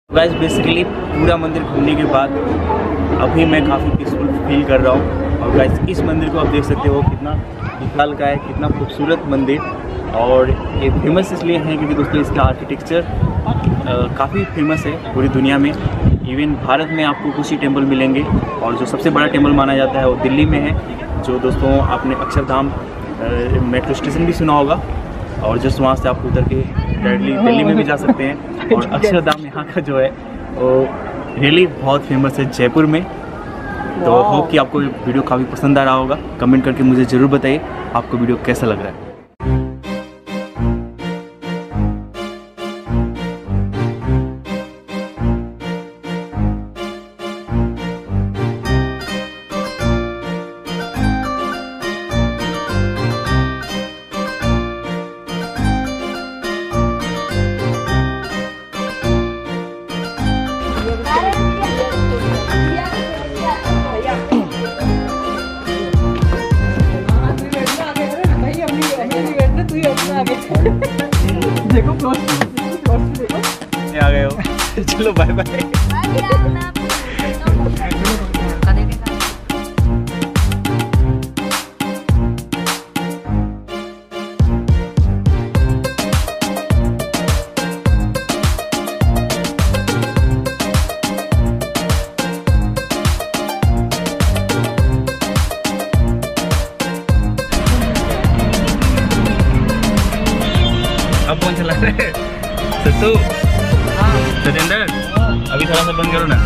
Guys basically पूरा मंदिर घूमने के बाद अभी मैं काफ़ी पीसफुल फील कर रहा हूँ। और गाइस इस मंदिर को आप देख सकते हो कितना विशाल का है, कितना खूबसूरत मंदिर। और ये फेमस इसलिए है क्योंकि दोस्तों इसका आर्किटेक्चर काफ़ी फेमस है पूरी दुनिया में। इवन भारत में आपको कुछ ही टेम्पल मिलेंगे और जो सबसे बड़ा टेम्पल माना जाता है वो दिल्ली में है। जो दोस्तों आपने अक्षरधाम मेट्रो स्टेशन भी सुना होगा और जस्ट वहाँ से आप उतर के डायरेक्टली दिल्ली में भी जा सकते हैं। और अक्षरधाम यहाँ का जो है वो रियली बहुत फेमस है जयपुर में। तो होप कि आपको वीडियो काफ़ी पसंद आ रहा होगा। कमेंट करके मुझे ज़रूर बताइए आपको वीडियो कैसा लग रहा है। देखो आ गए हो चलो बाय बाय। अब कौन चला रहे हैं? सत्तू, सतेंद्र, अभी थोड़ा सा बंद करो ना।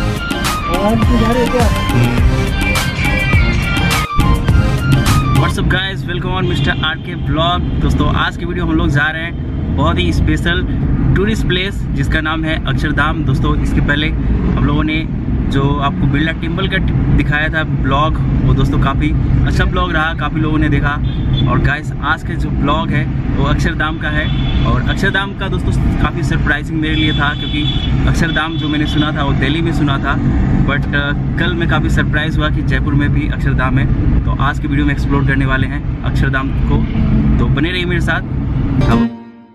What's up guys, welcome on mister R K blog. दोस्तों आज की वीडियो हम लोग जा रहे हैं बहुत ही स्पेशल टूरिस्ट प्लेस जिसका नाम है अक्षरधाम। दोस्तों इसके पहले हम लोगों ने जो आपको बिरला टेम्पल का दिखाया था ब्लॉग, वो दोस्तों काफ़ी अच्छा ब्लॉग रहा, काफ़ी लोगों ने देखा। और गाइस आज का जो ब्लॉग है वो अक्षरधाम का है। और अक्षरधाम का दोस्तों काफ़ी सरप्राइजिंग मेरे लिए था क्योंकि अक्षरधाम जो मैंने सुना था वो दिल्ली में सुना था, बट कल मैं काफ़ी सरप्राइज़ हुआ कि जयपुर में भी अक्षरधाम है। तो आज की वीडियो में एक्सप्लोर करने वाले हैं अक्षरधाम को, तो बने रहिए मेरे साथ। अब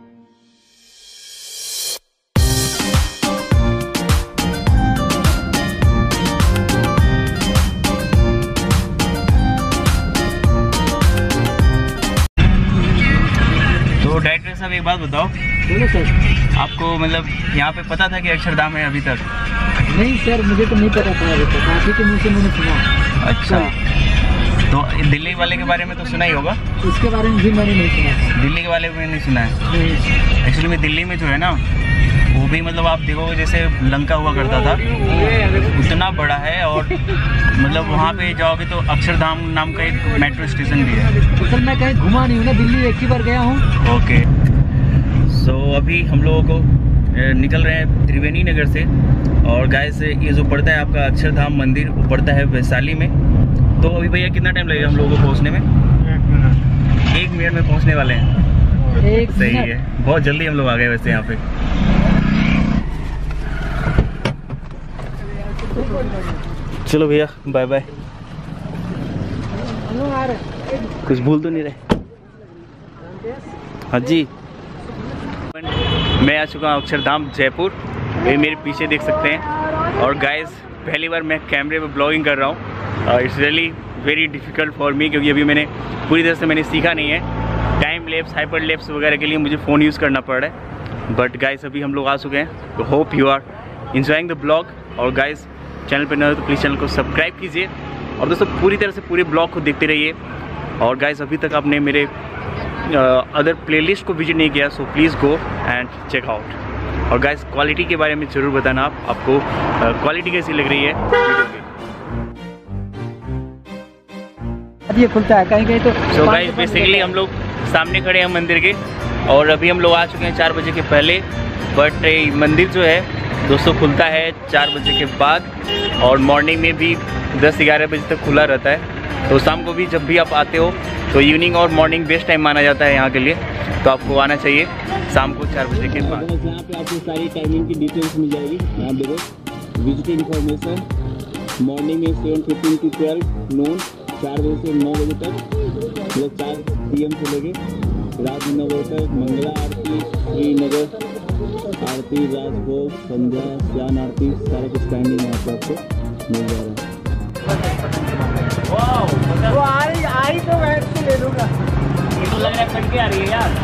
डायरेक्टर साहब एक बात बताओ, बोलो सर। आपको मतलब यहाँ पे पता था कि अक्षरधाम है अभी तक? नहीं सर, मुझे तो नहीं पता था अभी तक, आप ही के मुँह से मैंने सुना। अच्छा, तो दिल्ली वाले के बारे में तो सुना ही होगा। उसके बारे में भी मैंने नहीं सुना। दिल्ली के बारे में नहीं सुना है। एक्चुअली में दिल्ली में जो है ना वो भी मतलब आप देखोगे जैसे लंका हुआ करता था उतना बड़ा है। और मतलब वहाँ पे जाओगे तो अक्षरधाम नाम का एक मेट्रो स्टेशन भी है। तो सर मैं कहीं घुमा नहीं हूँ ना, दिल्ली एक ही बार गया हूँ। ओके, सो अभी हम लोगों को निकल रहे हैं त्रिवेणी नगर से। और गाइस ये जो पड़ता है आपका अक्षरधाम मंदिर वो पड़ता है वैशाली में। तो अभी भैया कितना टाइम लगेगा हम लोगों को पहुँचने में? 1 मिनट में पहुँचने वाले हैं। सही है, बहुत जल्दी हम लोग आ गए वैसे यहाँ पे। चलो भैया बाय बाय। कुछ भूल तो नहीं रहे? हाँ जी, मैं आ चुका हूँ अक्षरधाम जयपुर। ये मेरे पीछे देख सकते हैं। और गाइस पहली बार मैं कैमरे पे ब्लॉगिंग कर रहा हूँ। It's really very difficult for me क्योंकि अभी मैंने पूरी तरह से मैंने सीखा नहीं है। टाइम लैप्स, हाइपर लैप्स वगैरह के लिए मुझे फ़ोन यूज़ करना पड़ रहा है। बट गाइस अभी हम लोग आ चुके हैं, तो hope you are enjoying the blog. और गाइस चैनल पर नए हो तो प्लीज़ चैनल को सब्सक्राइब कीजिए और दोस्तों पूरी तरह से पूरे ब्लॉग को देखते रहिए। और गाइस अभी तक आपने मेरे अदर प्लेलिस्ट को विजिट नहीं किया, so please go and check out. और गाइस क्वालिटी के बारे में ज़रूर बताना आपको क्वालिटी कैसी लग रही है वीडियो की। ये खुलता है कहीं कहीं तो। सो गाइस बेसिकली हम लोग सामने खड़े हैं मंदिर के और अभी हम लोग आ चुके हैं 4 बजे के पहले। बट मंदिर जो है दोस्तों खुलता है 4 बजे के बाद और मॉर्निंग में भी 10-11 बजे तक खुला रहता है। तो शाम को भी जब भी आप आते हो तो इवनिंग और मॉर्निंग बेस्ट टाइम माना जाता है यहाँ के लिए, तो आपको आना चाहिए शाम को 4 बजे के बाद। यहाँ पे आपको सारी टाइमिंग की डिटेल्स मिल जाएगी। यहाँ देखो विजिट इन्फॉर्मेशन, मॉर्निंग में 7:15 to 12 नून, 4 बजे से 9 बजे तक, मतलब 4 PM से लेके रात 9 बजे तक। मंगला आरती श्रीनगर आरती, राजभोग, संध्या, ज्ञान आरती, सारा कुछ टाइमिंग यहाँ पे आपको मिल जा रहा है। वो आई तो मैं इसको ले लूँगा। ये तो लग रहा है कट के आ रही है यार।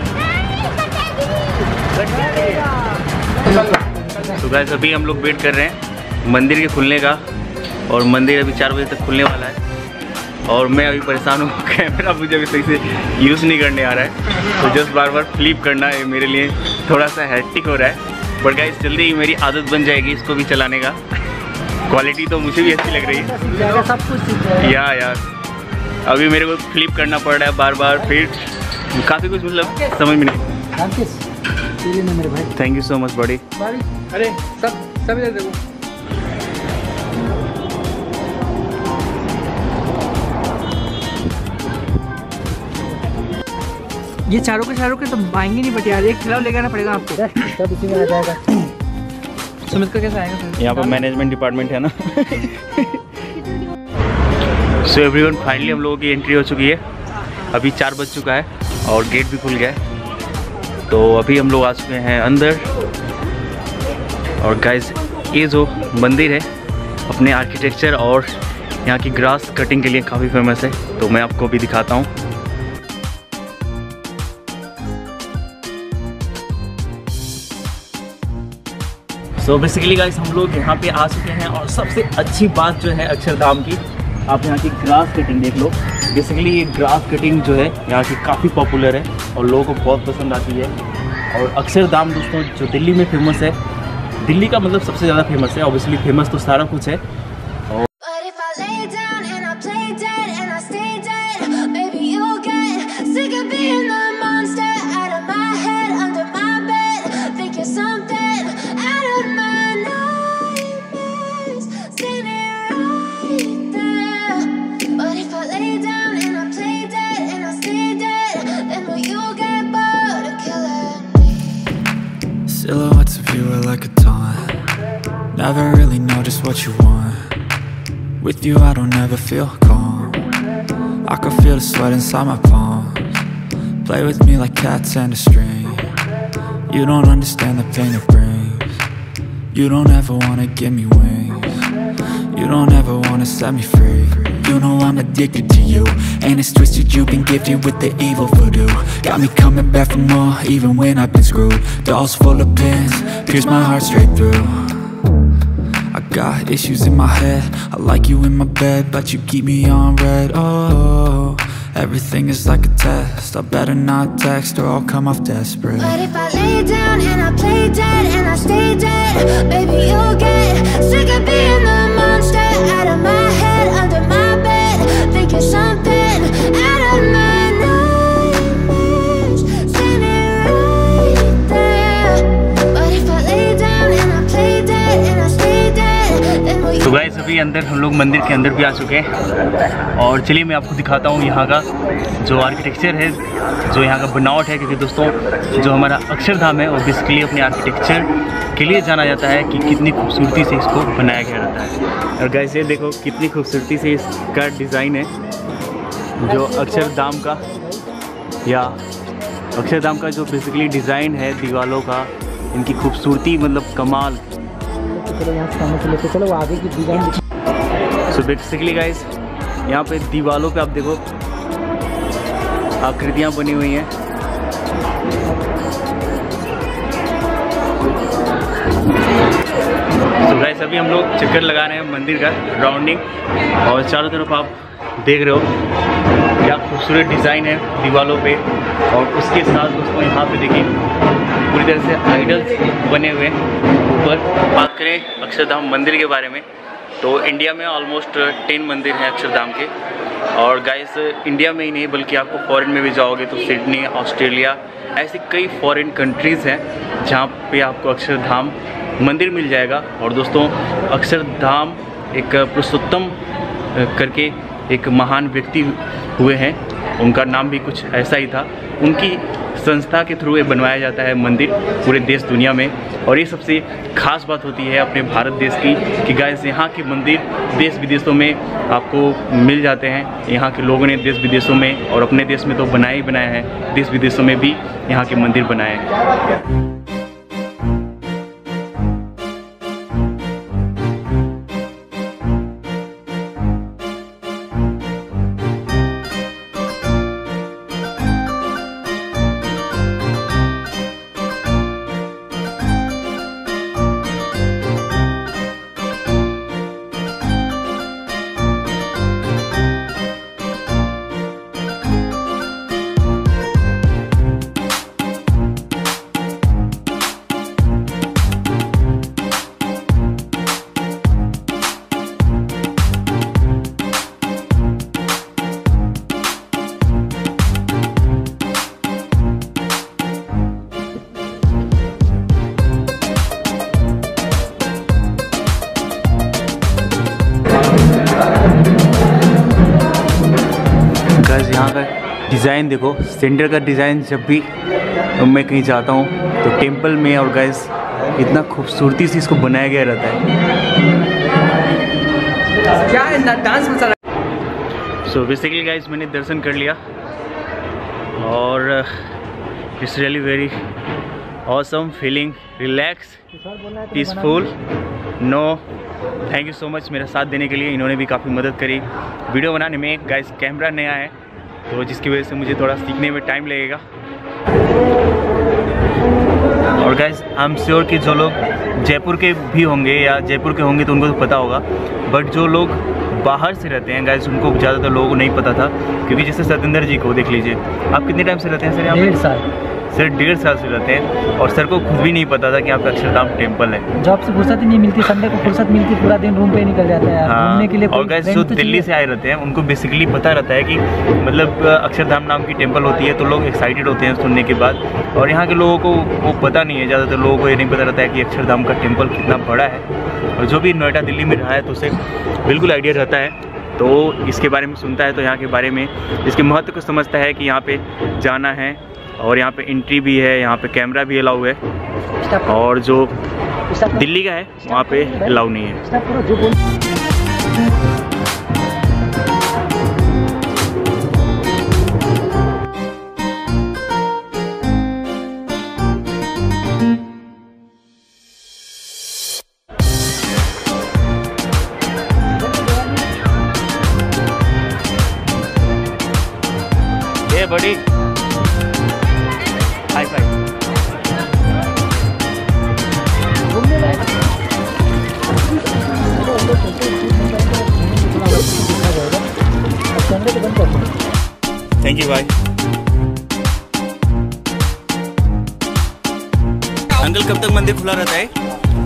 तो गाइस अभी हम लोग वेट कर रहे हैं मंदिर के खुलने का, और मंदिर अभी 4 बजे तक खुलने वाला है। और मैं अभी परेशान हूँ, कैमरा मुझे अभी सही से यूज़ नहीं करने आ रहा है, तो जस्ट बार बार फ्लिप करना है मेरे लिए थोड़ा सा हैट्रिक हो रहा है। बट गाइस जल्दी ही मेरी आदत बन जाएगी इसको भी चलाने का। क्वालिटी तो मुझे भी अच्छी लग रही है, सब कुछ यार अभी मेरे को फ्लिप करना पड़ रहा है बार बार, फिर काफ़ी कुछ मतलब समझ में नहीं। मेरे भाई थैंक यू सो मच बड़ी। अरे सब इधर देखो। ये चारों के तो आएंगे नहीं, बट यार एक खिलाव लेकर आना पड़ेगा आपको। सब इसी में आ जाएगा। सुमित का कैसा आएगा सर? यहाँ पर मैनेजमेंट डिपार्टमेंट है ना। सो एवरीवन फाइनली हम लोगों की एंट्री हो चुकी है। अभी 4 बज चुका है और गेट भी खुल गया है, तो अभी हम लोग आ चुके हैं अंदर। और गाइस ये जो मंदिर है अपने आर्किटेक्चर और यहाँ की ग्रास कटिंग के लिए काफ़ी फेमस है, तो मैं आपको अभी दिखाता हूँ। सो बेसिकली गाइस हम लोग यहाँ पे आ चुके हैं, और सबसे अच्छी बात जो है अक्षरधाम की, आप यहाँ की ग्रास कटिंग देख लो। बेसिकली ये ग्रास कटिंग जो है यहाँ की काफ़ी पॉपुलर है और लोगों को बहुत पसंद आती है। और अक्षरधाम दोस्तों जो दिल्ली में फेमस है, दिल्ली का मतलब सबसे ज़्यादा फेमस है, ऑब्वियसली फेमस तो सारा कुछ है। Silhouettes of you are like a taunt. Never really know just what you want. With you I don't ever feel calm. I can feel the sweat inside my palms. Play with me like cats and a string. You don't understand the pain it brings. You don't ever wanna give me wings. You don't ever wanna set me free. You know I'm addicted to you, and it's twisted, you've been gifted with the evil voodoo. Got me coming back for more, even when I've been screwed. Dolls full of pins, pierce my heart straight through. I got issues in my head, I like you in my bed, but you keep me on red. Oh, everything is like a test, I better not text or I'll come off desperate. But if I lay down and I play dead and I stay dead, baby you'll get sick of being the monster out of my head, under my bed, thinking something out of my nightmares, standing right there. But if I lay down and I play dead and I stay dead, then will you? तो guys अभी अंदर हम लोग मंदिर के अंदर भी आ चुके हैं, और चलिए मैं आपको दिखाता हूँ यहाँ का जो आर्किटेक्चर है, जो यहाँ का बनावट है। क्योंकि दोस्तों जो हमारा अक्षरधाम है वो बेसिकली अपने आर्किटेक्चर के लिए जाना जाता है कि कितनी खूबसूरती से इसको बनाया गया रहता है। और गाइस ये देखो कितनी खूबसूरती से इसका डिज़ाइन है, जो अक्षरधाम का या अक्षरधाम का जो बेसिकली डिज़ाइन है दीवारों का, इनकी खूबसूरती मतलब कमाल। चलो आगे की डिजाइन। सो बेसिकली गाइस यहाँ पे दीवारों पे आप देखो आकृतियाँ बनी हुई हैं। तो गाइस अभी हम लोग चक्कर लगा रहे हैं मंदिर का राउंडिंग, और चारों तरफ आप देख रहे हो क्या खूबसूरत डिज़ाइन है दीवारों पे। और उसके साथ दोस्तों यहाँ पे देखिए पूरी तरह से आइडल्स बने हुए हैं ऊपर। बात करें अक्षरधाम मंदिर के बारे में तो इंडिया में ऑलमोस्ट 10 मंदिर हैं अक्षरधाम के। और गाइस इंडिया में ही नहीं बल्कि आपको फॉरेन में भी जाओगे तो सिडनी, ऑस्ट्रेलिया, ऐसी कई फॉरेन कंट्रीज़ हैं जहाँ पे आपको अक्षरधाम मंदिर मिल जाएगा। और दोस्तों अक्षरधाम एक पुरुषोत्तम करके एक महान व्यक्ति हुए हैं, उनका नाम भी कुछ ऐसा ही था। उनकी संस्था के थ्रू ये बनवाया जाता है मंदिर पूरे देश दुनिया में। और ये सबसे ख़ास बात होती है अपने भारत देश की कि गाइस यहाँ के मंदिर देश विदेशों में आपको मिल जाते हैं। यहाँ के लोगों ने देश विदेशों में और अपने देश में तो बनाए ही बनाए हैं, देश विदेशों में भी यहाँ के मंदिर बनाए हैं। यहाँ का डिज़ाइन देखो, सेंटर का डिज़ाइन। जब भी मैं कहीं जाता हूँ तो टेंपल में और गाइस इतना खूबसूरती से इसको बनाया गया रहता है। क्या dance masala. So basically guys मैंने दर्शन कर लिया और it's really very awesome, feeling relax, peaceful. No thank you so much मेरा साथ देने के लिए। इन्होंने भी काफ़ी मदद करी वीडियो बनाने में। गाइस कैमरा नया है तो जिसकी वजह से मुझे थोड़ा सीखने में टाइम लगेगा। और गाइस आई एम श्योर कि जो लोग जयपुर के भी होंगे या जयपुर के होंगे तो उनको तो पता होगा, बट जो लोग बाहर से रहते हैं गाइस उनको ज़्यादातर लोगों को नहीं पता था। क्योंकि जैसे सतेंद्र जी को देख लीजिए, आप कितने टाइम से रहते हैं सर यहाँ पे? 1.5 साल सर 1.5 साल से रहते हैं और सर को खुद भी नहीं पता था कि यहाँ पे अक्षरधाम टेम्पल है। जॉब से फुर्सत ही नहीं मिलती, संडे को फुर्सत मिलती, पूरा दिन रूम पे ही निकल जाता है घूमने के लिए। और गाइस जो दिल्ली से आए रहते हैं उनको बेसिकली पता रहता है कि मतलब अक्षरधाम नाम की टेम्पल होती है, तो लोग एक्साइटेड होते हैं सुनने के बाद। और यहाँ के लोगों को वो पता नहीं है, ज़्यादातर लोगों को ये नहीं पता रहता है कि अक्षरधाम का टेम्पल कितना बड़ा है। और जो भी नोएडा दिल्ली में रहा है तो उसे बिल्कुल आइडिया रहता है, तो इसके बारे में सुनता है तो यहाँ के बारे में इसके महत्व को समझता है कि यहाँ पे जाना है। और यहाँ पे एंट्री भी है, यहाँ पे कैमरा भी अलाउ है, और जो दिल्ली का है वहाँ पे अलाउ नहीं है। ये बड़ी हाई फाई। थैंक यू भाई। अंकल कब तक मंदिर खुला रहता है?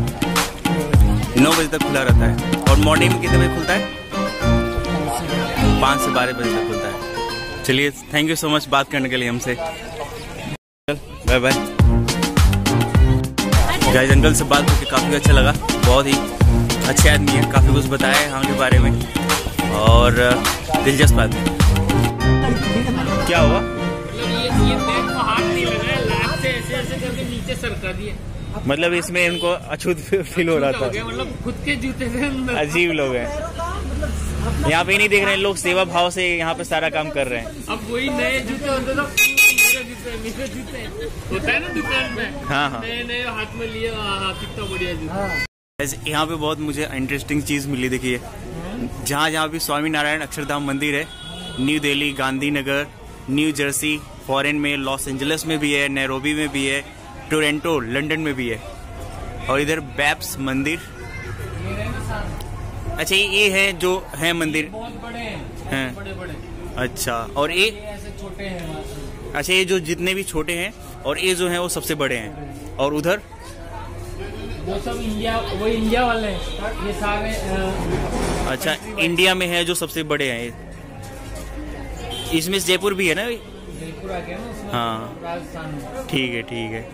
9 बजे तक खुला रहता है। और मॉर्निंग में कितने बजे खुलता है? 5 से 12 बजे तक खुलता है। चलिए थैंक यू सो मच बात करने के लिए हमसे। Bye bye guys. अंकल से बात करके काफ़ी अच्छा लगा, बहुत ही अच्छे आदमी है, काफ़ी कुछ बताया है हमारे बारे में और दिलचस्प बात है। क्या हुआ? ये बैग को हाथ नहीं लगा है, लात से ऐसे करके नीचे सरका दिए। मतलब इसमें इनको अछूत फील हो रहा था, मतलब खुद के जूते से अजीब लोग हैं यहाँ पे। नहीं देख रहे हैं लोग सेवा भाव से यहाँ पे सारा काम कर रहे हैं। अब वही नए जूते होते तो मेरे जूते होता है ना दुकान में। हाँ हाँ नए हाथ में लिए, कितना बढ़िया जूता। यहाँ पे बहुत मुझे इंटरेस्टिंग चीज़ मिली। देखिए जहाँ भी स्वामी नारायण अक्षरधाम मंदिर है, New Delhi, Gandhinagar, New Jersey, foreign में लॉस एंजलिस में भी है, नैरोबी में भी है, टोरंटो लंदन में भी है, और इधर बैप्स मंदिर। अच्छा ये है जो है मंदिर, बहुत बड़े हैं बड़े बड़े। अच्छा और ये ऐसे छोटे हैं। अच्छा ये जो जितने भी छोटे हैं और ये जो हैं वो सबसे बड़े हैं। और उधर वो सब इंडिया, वो इंडिया वाले हैं ये सारे। अच्छा इंडिया में है जो सबसे बड़े हैं। इसमें जयपुर भी है ना? जयपुर आ गया ना। हाँ राजस्थान। ठीक है ठीक है।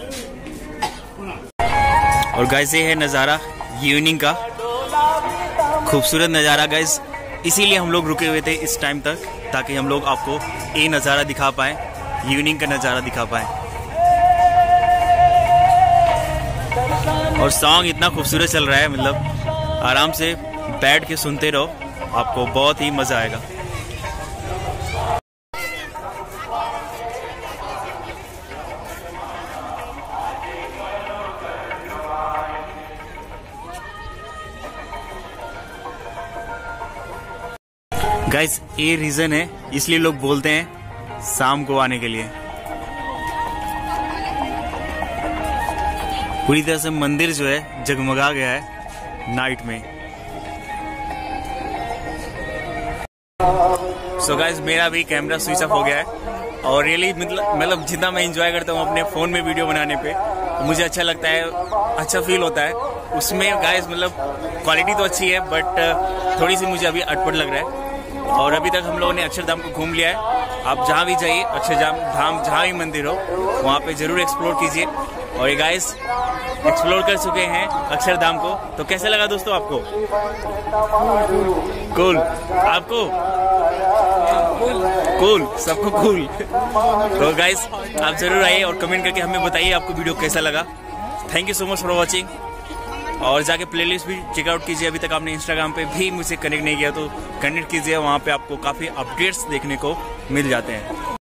और गाइस ये है नज़ारा इवनिंग का, खूबसूरत नज़ारा गाइस। इसीलिए हम लोग रुके हुए थे इस टाइम तक, ताकि हम लोग आपको ये नज़ारा दिखा पाएँ, इवनिंग का नज़ारा दिखा पाएँ। और सॉन्ग इतना खूबसूरत चल रहा है, मतलब आराम से बैठ के सुनते रहो, आपको बहुत ही मज़ा आएगा। गाइस ये रीज़न है, इसलिए लोग बोलते हैं शाम को आने के लिए। पूरी तरह से मंदिर जो है जगमगा गया है नाइट में। सो गाइस मेरा भी कैमरा स्विच ऑफ हो गया है और रियली मतलब जितना मैं एंजॉय करता हूँ अपने फ़ोन में वीडियो बनाने पे, तो मुझे अच्छा लगता है, अच्छा फील होता है उसमें। गाइस मतलब क्वालिटी तो अच्छी है बट थोड़ी सी मुझे अभी अटपट लग रहा है। और अभी तक हम लोगों ने अक्षरधाम को घूम लिया है। आप जहाँ भी जाइए, अक्षरधाम जहाँ भी मंदिर हो वहाँ पे ज़रूर एक्सप्लोर कीजिए। और ये गाइस एक्सप्लोर कर चुके हैं अक्षरधाम को। तो कैसे लगा दोस्तों आपको? कूल। आपको? कूल, सबको कूल। तो गाइस आप जरूर आइए और कमेंट करके हमें बताइए आपको वीडियो कैसा लगा। Thank you so much for watching. और जाके प्लेलिस्ट भी चेकआउट कीजिए। अभी तक आपने इंस्टाग्राम पे भी मुझे कनेक्ट नहीं किया तो कनेक्ट कीजिए, वहाँ पे आपको काफ़ी अपडेट्स देखने को मिल जाते हैं।